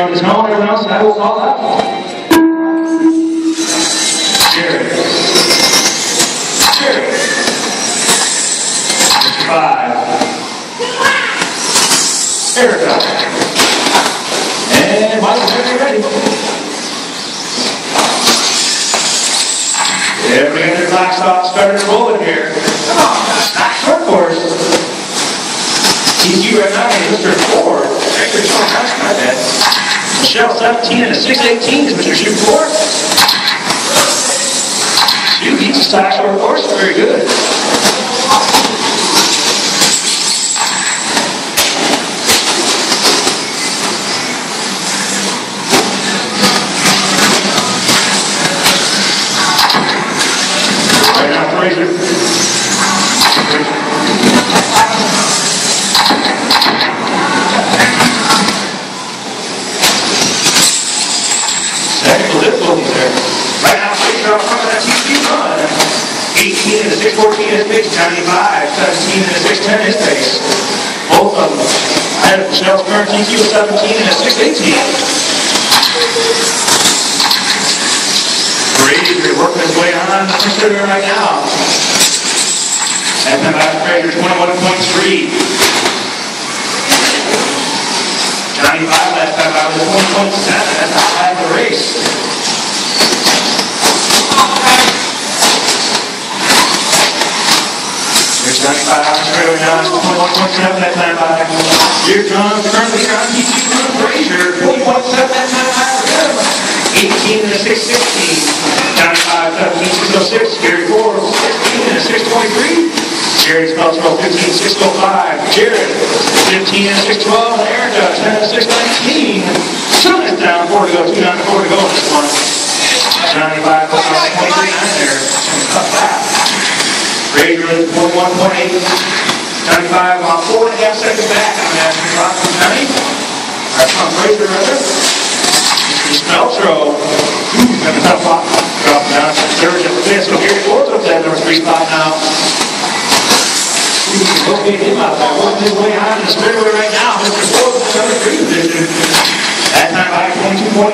on his own, everyone else, I will call out. Jared. Jared. Mr. 5. Erica. And Michael's ready. Everybody got their clock stop started rolling here. Come on, back short course. TQ right now is Mr. 4. Victor Sean Hush, my bad. Michelle 17 and a 618 is Mr. Shoot 4. Shoot, he's a stock short course. Very good. Right now, Frazier. Technical difficulties there. Right now, Frazier out front of that TQ run. 18 and a 614 is pace. 95, 17 and a 610 is pace. Both of them. Ahead of Michelle's current TQ of 17 and a 618. Frazier working his way on the consider right now. That time out of Frazier 21.3. 95 last time out was 1.7. That's how high the race. There's 95 out of Frazier now. 21.7 that time by. Here comes currently on TQ Frazier. 20.7 that time by for him. 18 and a 616. 95, 17, 606. Gary 4, 16 and a 623. Jared's Cultural 15, 605. Jared 15 and 612. Erica 10 and 619. Soon is down 4 to go. 2 down to 4 to go in this one. 95 plus 23 there. Tough lap. Frazier is 41.8. 95 on 4.5 seconds back on that. Rock from 90. That's from Frazier rather. Smeltro, got a tough lot. Drop down to third at the fifth. So Gary 4's up that number 3 spot now. Located him out there, working his way on in the straightaway right now. Mr. 4's in the number 3 position. That time by 22.9. 2.5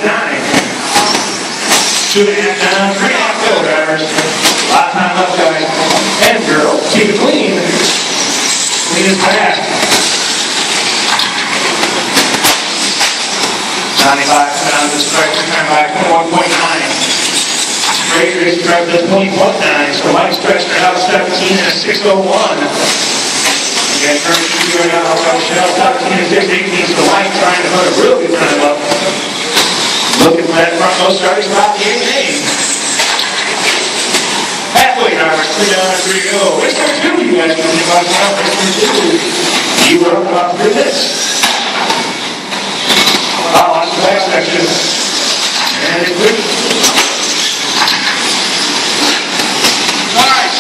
down, 3.5 go, drivers. A lot of time left, guys. And girls, keep it clean. Clean as fast. 95 down to the stretch, time by 21.9. Frazier is stretched at 20.9, so Mike stretched it out 17 and a 601. Again, current TQ right now, Michelle 17 and 618, so Mike trying to put a real good time up. Looking for that front row starting spot, the 8-8. Halfway, drivers, 3 down and 3 to go. Race number 2, you guys can think about now. Race number 2. You were up about 3 minutes. Wow, on the back section. And it's good. Alright.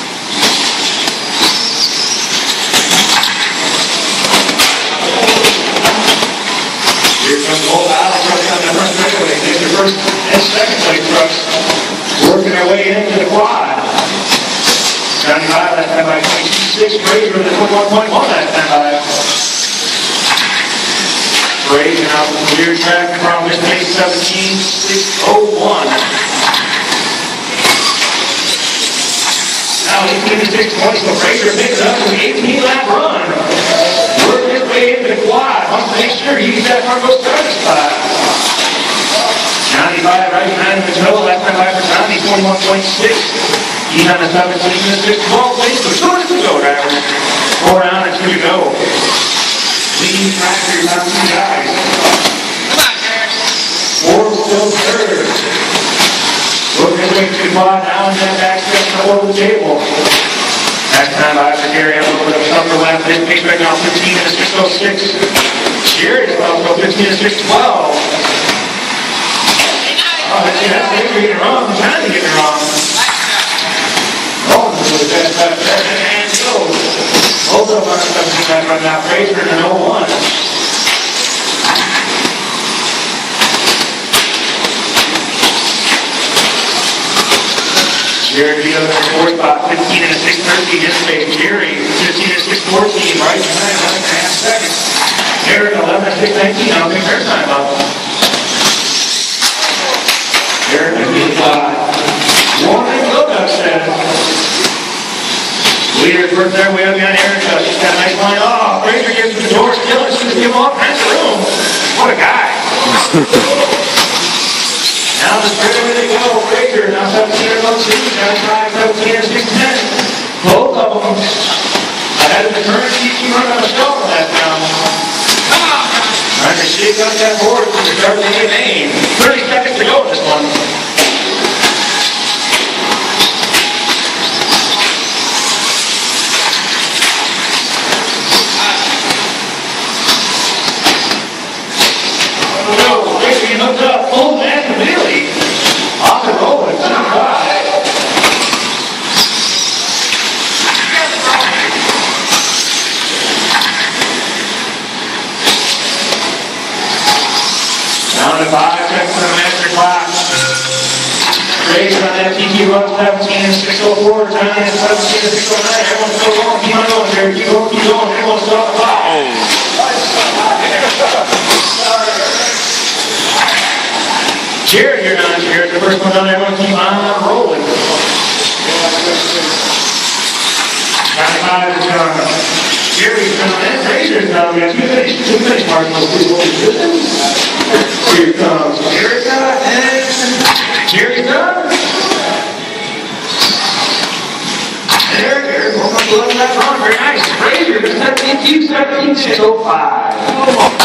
Here comes the whole battle truck on the front straightaway. These are first and second place trucks working their way into the quad. 95 last time by 26. Frazier with the 21.1 last time by. Frazier out the rear track from his pace 17.601. Now 18 to 620, so Frazier picks up with an 18-lap run. Working his way into the quad. Wants to make sure he gets that front row starting spot. 95 right behind the toe. Last time by for Johnny, 21.6. He's on the 17 to 612 pace, so 2 minutes to go, drivers. 4 down and 2 to go. Leading track for your top 2 guys. Come on, Jared. 4 still third. Working his way to the quad now and that back stretch over the table. Last time by for Gary, a little bit of a tougher lap. His pace right now 15 and a 606. Jared is about to go 15 and a 612. Oh, that's Frazier getting it wrong. Johnny getting it wrong. Oh, this is the best lap there. And goes. Both of them are 17 right now. Frazier in an 01. Jared beat up in the 4th spot, 15 and a 613 his pace. Jerry, 15 and a 614, right behind, 11.5 seconds. Jared, 11 and 619, I don't think their time up. Warning look-up set. Leader's work there way up behind Erica. She's got a nice line. Oh, Frazier gives the door still and she's give him all kinds of room. What a guy. Now the straightaway they go. Frazier now 17 and 2. 17 and 6-10. Both of them ahead of the current TT run on the show that round. Trying to shake up that board to start the main. 30 seconds to go in this one. Hooked up, full man, really. Off and rolling, 2-5. Down to 5 seconds on the master clock. Frazier on that TT run, 17 and 6:04. Johnny at 17 and 6:09. Everyone's still going. Keep on going, Jerry. Keep going, keep going. Everyone's still on the clock. Jared, you're not here. The first one done, everyone keep on rolling. 95 is done. Jerry's done, and Frazier's done. We got two finish marks. Here comes Erica, and Jerry's done. And Erica, we're going to love that run. Very nice. Frazier, 17-2, 17-6-05.